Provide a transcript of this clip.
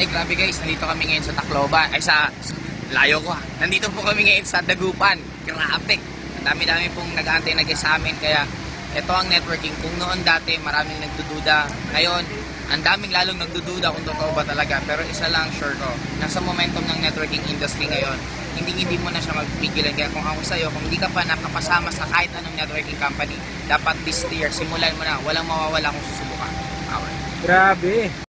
Ay, grabe guys, nandito kami ngayon sa Tacloban. Ay, layo ko ha. Nandito po kami ngayon sa Dagupan. Grabe. Ang dami-dami pong nag-aantay sa amin. Kaya, ito ang networking. Kung noon dati, maraming nagdududa. Ngayon, ang daming lalong nagdududa kung totoo ba talaga. Pero isa lang, sure ko. Nasa momentum ng networking industry ngayon, hindi mo na siya magpigilan. Kaya kung ako sa'yo, kung hindi ka pa nakapasama sa kahit anong networking company, dapat this year, simulan mo na. Walang mawawala kung susubukan. Grabe.